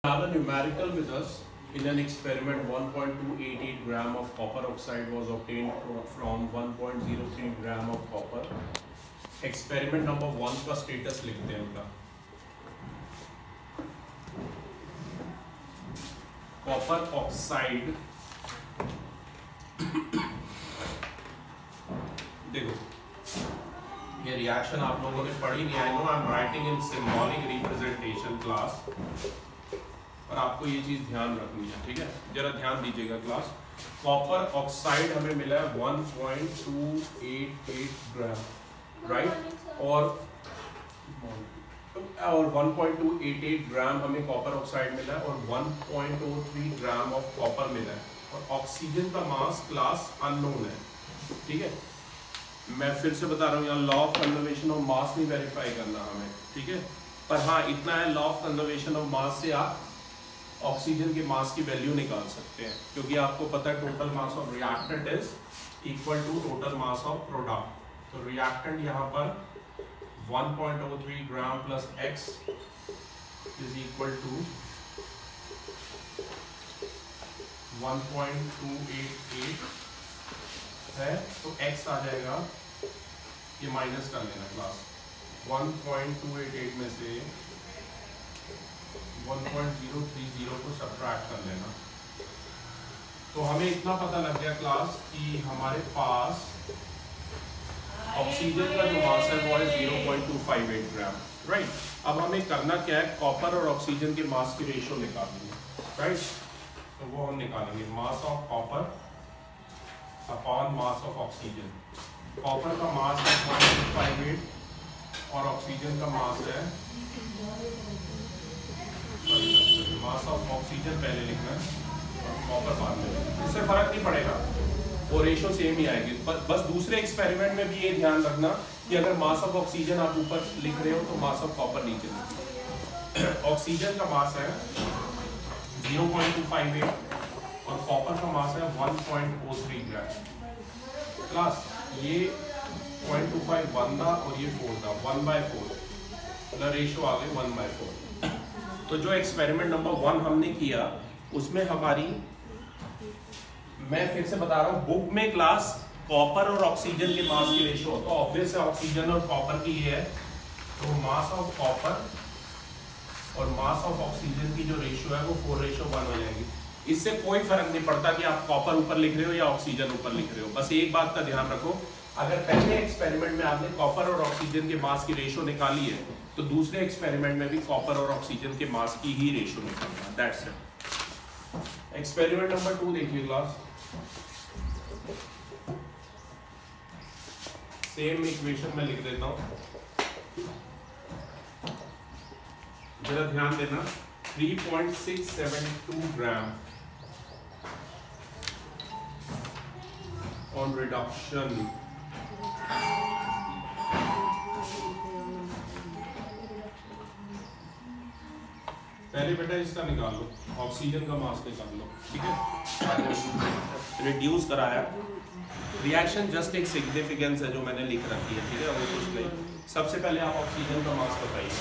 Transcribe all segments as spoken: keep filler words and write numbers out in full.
have a numerical with us. In an experiment, one point two eight eight gram of copper oxide was obtained from one point zero three gram of copper. Experiment number one का status लिखते हैं उनका. Copper oxide. देखो ये reaction आप लोगों ने पढ़ी नहीं. I know I am writing in symbolic representation class, और आपको ये चीज ध्यान रखनी है, ठीक है. जरा ध्यान दीजिएगा क्लास. कॉपर ऑक्साइड हमें मिला है one point two eight eight gram, right, और और one point two eight eight gram हमें कॉपर ऑक्साइड मिला है, और one point two three gram of copper मिला है, और ऑक्सीजन का मास क्लास अननोन है, ठीक है. मैं फिर से बता रहा हूँ, यहाँ law of conservation of mass नहीं वेरीफाई करना हमें, ठीक है. पर हाँ इतना है, law of conservation of mass से आप ऑक्सीजन के मास की वैल्यू निकाल सकते हैं, क्योंकि आपको पता है total mass of reactant is equal to total mass of product. तो रिएक्टेंट यहाँ पर one point O three gram plus X is equal to one point two eight eight है, तो x आ जाएगा, ये माइनस कर लेना class, one point two eight eight में से one point zero three zero को सब्ट्रैक्ट कर लेना. तो हमें इतना पता लग गया क्लास कि हमारे पास ऑक्सीजन का जो मास है वो है zero point two five eight gram, right. अब हमें करना क्या है, कॉपर और ऑक्सीजन के मास की रेशियो निकालनी है, राइट. तो वो हम निकालेंगे, mass of copper upon mass of oxygen. Copper का मास है पॉइंट टू फाइव एट और ऑक्सीजन का मास है, मास ऑफ ऑक्सीजन पहले लिखना है और कॉपर बाद में. इससे फर्क नहीं पड़ेगा, वो रेशो सेम ही आएगी. बस दूसरे एक्सपेरिमेंट में भी ये ध्यान रखना कि अगर मास ऑफ ऑक्सीजन आप ऊपर लिख रहे हो तो मास ऑफ कॉपर नीचे लिखना. ऑक्सीजन का मास है zero point two five eight और कॉपर का मास है one point O three gram. Class ये पॉइंट टू फाइव वन था और ये फोर था, वन बाय फोर, मतलब रेशो आ गई वन बाय फोर. तो जो एक्सपेरिमेंट नंबर वन हमने किया उसमें हमारी, मैं फिर से बता रहा हूँ, बुक में क्लास कॉपर और ऑक्सीजन के मास की रेशो, तो ऑब्वियस है ऑक्सीजन और कॉपर की ये है, तो मास ऑफ कॉपर और मास ऑफ ऑक्सीजन की जो रेशो है वो फोर रेशो वन हो जाएगी. इससे कोई फर्क नहीं पड़ता कि आप कॉपर ऊपर लिख रहे हो या ऑक्सीजन ऊपर लिख रहे हो. बस एक बात का ध्यान रखो, अगर पहले एक्सपेरिमेंट में आपने कॉपर और ऑक्सीजन के मास की रेशो निकाली है तो दूसरे एक्सपेरिमेंट में भी कॉपर और ऑक्सीजन के मास की ही रेशो निकालना. That's it. Experiment number two देखिए क्लास. सेम इक्वेशन में लिख देता हूं, जरा ध्यान देना. Three point six seven two gram on reduction पहले बेटा इसका निकाल लो, ऑक्सीजन का मास निकाल लो, ठीक है. रिड्यूस कराया, रिएक्शन जस्ट एक सिग्निफिकेंस है जो मैंने लिख रखी है, ठीक है, वो कुछ नहीं. सबसे पहले आप ऑक्सीजन का मास बताइए.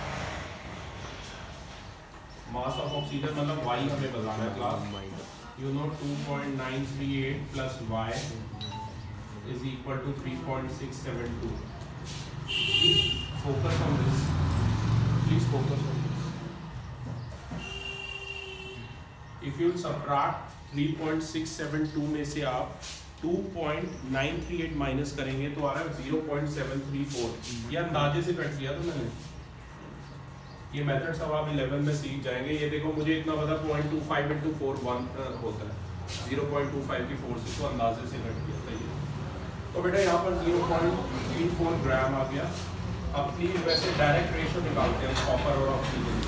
मास ऑफ ऑक्सीजन मतलब वाई हमें बताना है class. You know two point nine three eight plus y is equal to three point six seven two. Please focus on this. Please focus on this. If you subtract three point six seven two में से आप two point nine three eight minus करेंगे तो आ रहा है zero point seven three four. ये अंदाजे से कट दिया तो मैंने. ये मेथड सब आप इलेवन में सीख जाएंगे. ये देखो मुझे इतना पता point two five into four one होता है, जीरो पॉइंट टू फाइव की फोर से, तो अंदाजे से कट किया था ये. तो बेटा यहाँ पर zero point three four gram आ गया. अब प्लीज वैसे डायरेक्ट रेशो निकालते हैं कॉपर और ऑक्सीजन.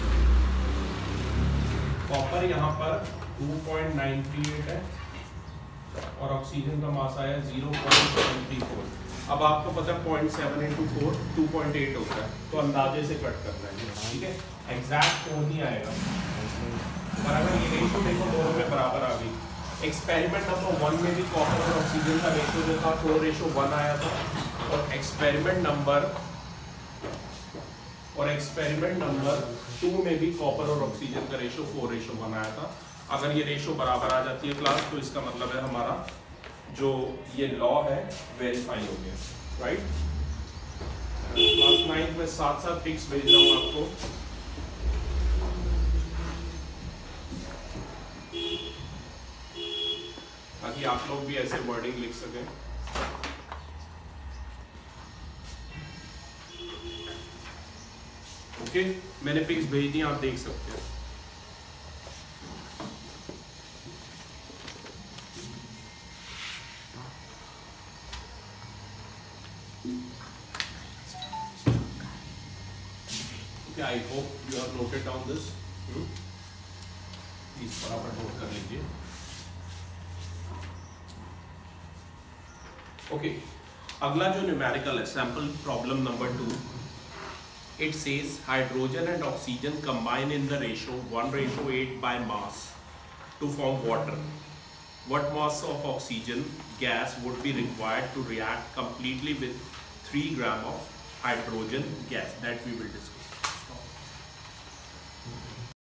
कॉपर यहाँ पर two point nine three eight है और ऑक्सीजन का मास आया zero point seven three four. अब आपको पता है point seven into four two point eight होता है, तो अंदाजे से कट करना है, ठीक है. एग्जैक्ट फोर नहीं आएगा, बराबर. ये रेशो देखो दोनों में बराबर आ गई. एक्सपेरिमेंट नंबर वन में भी कॉपर और ऑक्सीजन का रेशो जो था फोर रेशो वन आया था, और एक्सपेरिमेंट नंबर और एक्सपेरिमेंट नंबर टू में भी कॉपर और ऑक्सीजन का रेशो फोर रेशो बनाया था। अगर ये रेशो बराबर आ जाती है क्लास, तो इसका मतलब है हमारा जो ये लॉ है वेरीफाई हो गया, राइट। क्लास नाइन्थ में साथ साथ पिक्स भेज रहा हूँ आपको। ताकि आप लोग भी ऐसे वर्डिंग लिख सकें। ओके, मैंने पिक्स भेज दी, आप देख सकते हैं। Okay, I hope you have noted down this. Please फटाफट नोट कर लीजिए। ओके, अगला जो न्यूमेरिकल है, sample problem number two, it says hydrogen and oxygen combine in the ratio one ratio eight by mass to form water. What mass of oxygen gas would be required to react completely with three gram of hydrogen gas? That we will discuss.